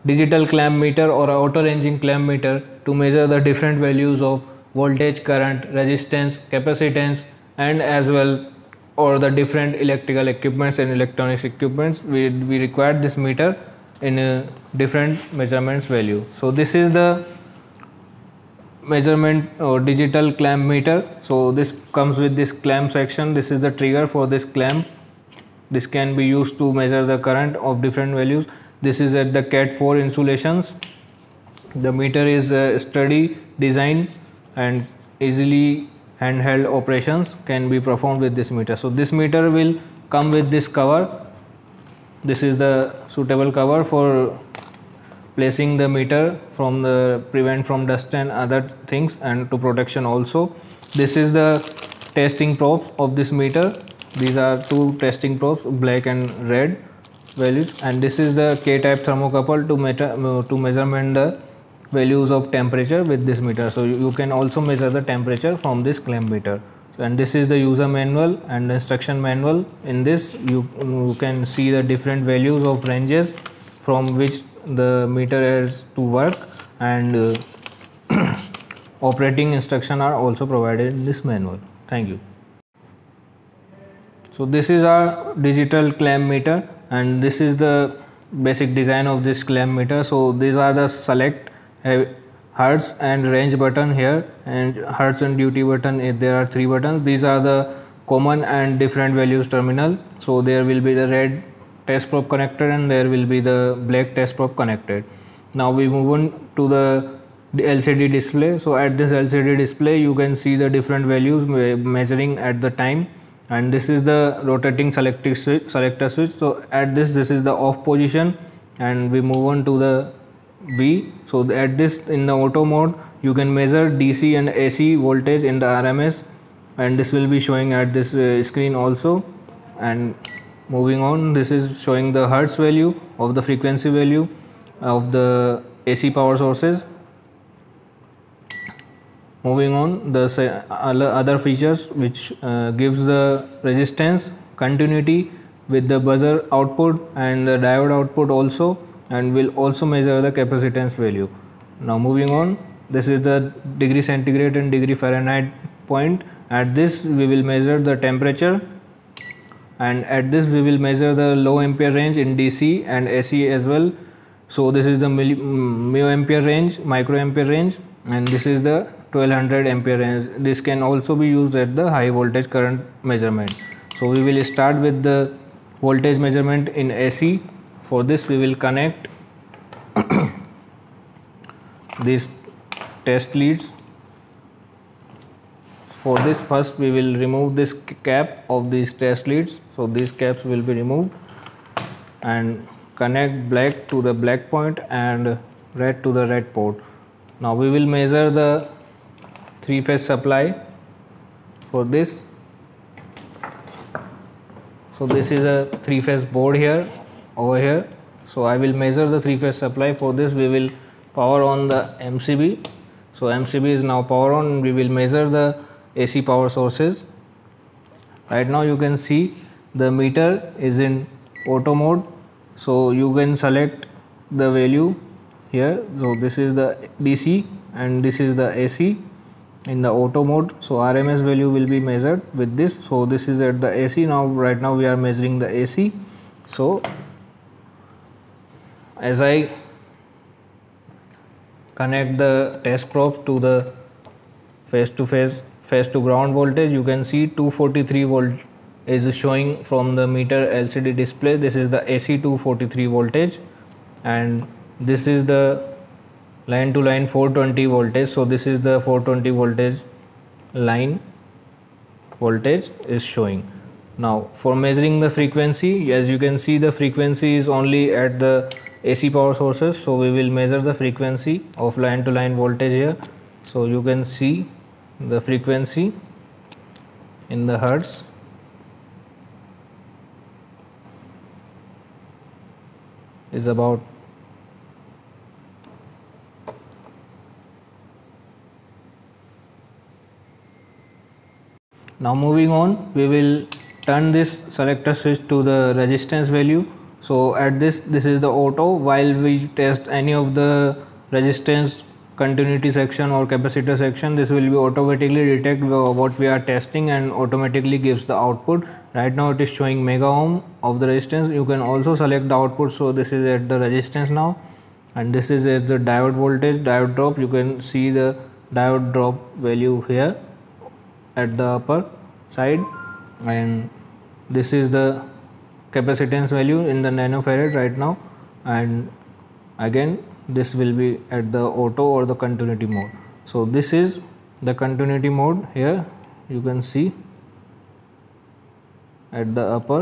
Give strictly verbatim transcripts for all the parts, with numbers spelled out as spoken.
digital clamp meter or auto ranging clamp meter to measure the different values of voltage, current, resistance, capacitance, and as well or the different electrical equipments and electronics equipments. We, we require this meter in a different measurements value. So this is the measurement or digital clamp meter. So this comes with this clamp section. This is the trigger for this clamp. This can be used to measure the current of different values. This is at the cat four insulations. The meter is a sturdy design and easily handheld operations can be performed with this meter. So this meter will come with this cover. This is the suitable cover for placing the meter from the prevent from dust and other things and to protection also. This is the testing probes of this meter. These are two testing probes, black and red values, and this is the K-type thermocouple to meter to measurement the values of temperature with this meter. So you can also measure the temperature from this clamp meter. And this is the user manual and the instruction manual. In this you, you can see the different values of ranges from which the meter has to work, and uh, operating instruction are also provided in this manual. Thank you. So this is our digital clamp meter, and this is the basic design of this clamp meter. So these are the select uh, hertz and range button here, and hertz and duty button. If there are three buttons, these are the common and different values terminal. So there will be the red test probe connected and there will be the black test probe connected. Now we move on to the L C D display. So at this L C D display you can see the different values measuring at the time, and this is the rotating selector switch, selector switch. So at this this is the off position, and we move on to the B. So at this, in the auto mode, you can measure D C and A C voltage in the R M S, and this will be showing at this uh, screen also. And moving on, this is showing the hertz value of the frequency value of the A C power sources. Moving on, the other features which uh, gives the resistance, continuity with the buzzer output and the diode output also, and will also measure the capacitance value. Now moving on, this is the degree centigrade and degree Fahrenheit point. At this we will measure the temperature, and at this we will measure the low ampere range in D C and A C as well. So this is the milliampere range, microampere range, and this is the twelve hundred ampere range. This can also be used at the high voltage current measurement. So we will start with the voltage measurement in A C. For this we will connect these test leads. For this, first we will remove this cap of these test leads. So these caps will be removed, and connect black to the black point and red to the red port. Now we will measure the three phase supply for this. So this is a three phase board here over here. So I will measure the three phase supply. For this we will power on the M C B. So M C B is now power on. We will measure the A C power sources. Right now you can see the meter is in auto mode. So you can select the value here. So this is the D C and this is the A C in the auto mode. So R M S value will be measured with this. So this is at the A C. Now right now we are measuring the A C. So as I connect the test probes to the face to face face to ground voltage, you can see two forty-three volt is showing from the meter L C D display. This is the A C two forty-three voltage, and this is the line to line four twenty voltage. So this is the four twenty voltage line voltage is showing. Now for measuring the frequency, as you can see, the frequency is only at the A C power sources. So we will measure the frequency of line to line voltage here. So you can see the frequency in the hertz. Is about now moving on, we will turn this selector switch to the resistance value So at this, this is the auto. While we test any of the resistance, continuity section or capacitor section, this will be automatically detect what we are testing and automatically gives the output. Right now it is showing mega ohm of the resistance. You can also select the output. So this is at the resistance now, and this is at the diode voltage, diode drop. You can see the diode drop value here at the upper side, and this is the capacitance value in the nanofarad right now, and again this will be at the auto or the continuity mode. So this is the continuity mode. Here you can see at the upper,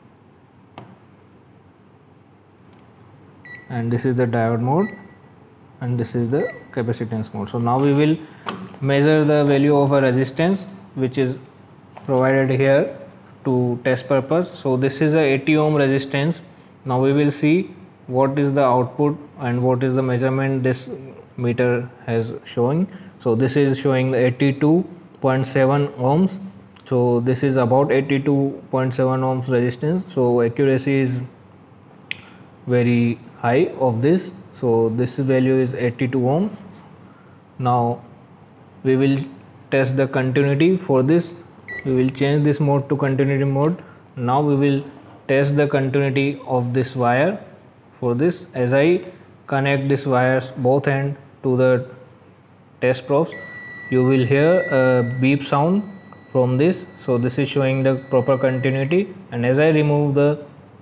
and this is the diode mode, and this is the capacitance mode. So now we will measure the value of a resistance which is provided here to test purpose. So this is a eighty ohm resistance. Now we will see what is the output and what is the measurement this meter has showing. So this is showing eighty-two point seven ohms. So this is about eighty-two point seven ohms resistance. So accuracy is very high of this. So this value is eighty-two ohms. Now we will test the continuity. For this we will change this mode to continuity mode. Now we will test the continuity of this wire. For this, as I connect this wires both end to the test probes, you will hear a beep sound from this. So this is showing the proper continuity, and as I remove the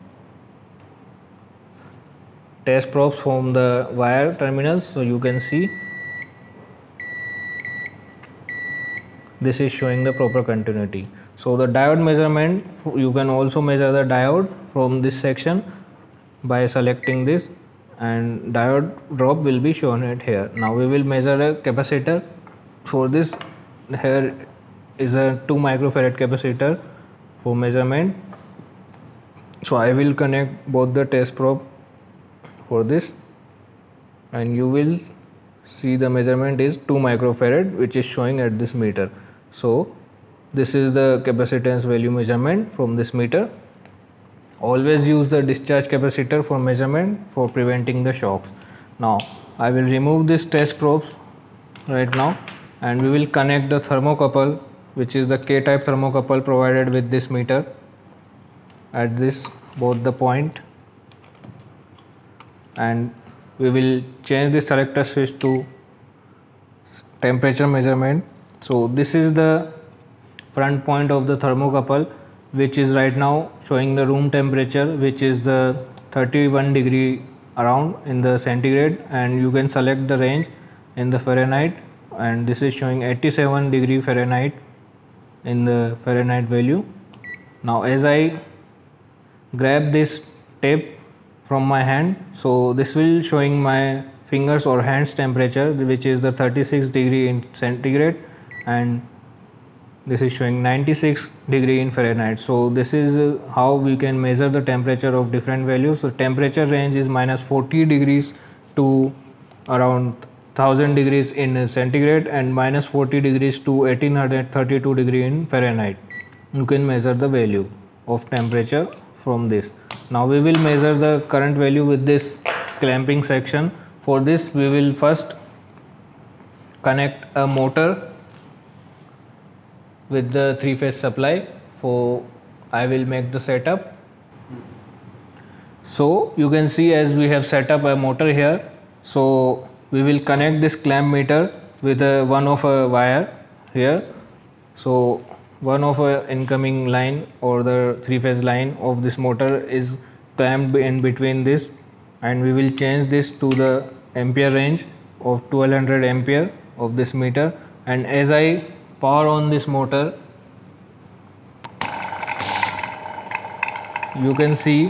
test probes from the wire terminals, so you can see this is showing the proper continuity. So the diode measurement, you can also measure the diode from this section by selecting this, and diode drop will be shown at here. Now we will measure a capacitor. For this, here is a two microfarad capacitor for measurement. So I will connect both the test probe for this, and you will see the measurement is two microfarad, which is showing at this meter. So this is the capacitance value measurement from this meter. Always use the discharge capacitor for measurement for preventing the shocks. Now I will remove this test probes right now, and we will connect the thermocouple, which is the K-type thermocouple provided with this meter at this both the point, and we will change the selector switch to temperature measurement. So this is the front point of the thermocouple, which is right now showing the room temperature, which is the thirty-one degree around in the centigrade, and you can select the range in the Fahrenheit, and this is showing eighty-seven degree Fahrenheit in the Fahrenheit value. Now as I grab this tape from my hand, so this will showing my fingers or hands temperature, which is the thirty-six degree in centigrade, and this is showing ninety-six degree in Fahrenheit. So this is uh, how we can measure the temperature of different values. So temperature range is minus forty degrees to around one thousand degrees in centigrade, and minus forty degrees to eighteen thirty-two degree in Fahrenheit. You can measure the value of temperature from this. Now we will measure the current value with this clamping section. For this we will first connect a motor with the three phase supply. For I will make the setup. So you can see as we have set up a motor here, so we will connect this clamp meter with a one of a wire here. So one of a incoming line or the three phase line of this motor is clamped in between this, and we will change this to the ampere range of twelve hundred ampere of this meter. And as I power on this motor, you can see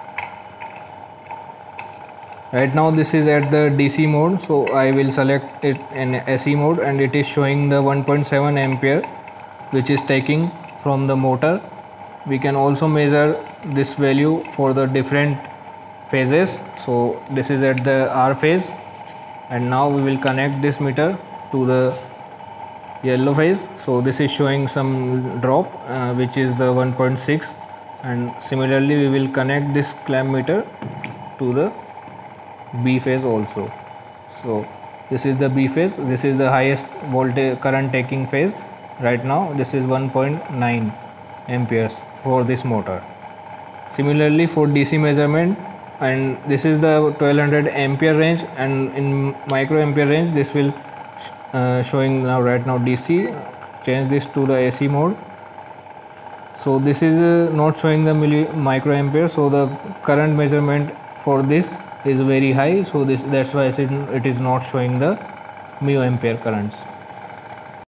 right now this is at the D C mode, so I will select it in A C mode, and it is showing the one point seven ampere which is taking from the motor. We can also measure this value for the different phases. So this is at the R phase, and now we will connect this meter to the yellow phase. So this is showing some drop uh, which is the one point six and similarly we will connect this clamp meter to the B phase also. So this is the B phase, this is the highest voltage current taking phase right now. This is one point nine amperes for this motor. Similarly for D C measurement, and this is the twelve hundred ampere range, and in microampere range this will uh, showing now right now D C. Change this to the A C mode. So this is uh, not showing the milli microampere, so the current measurement for this is very high, so this that's why it is not showing the milliampere currents.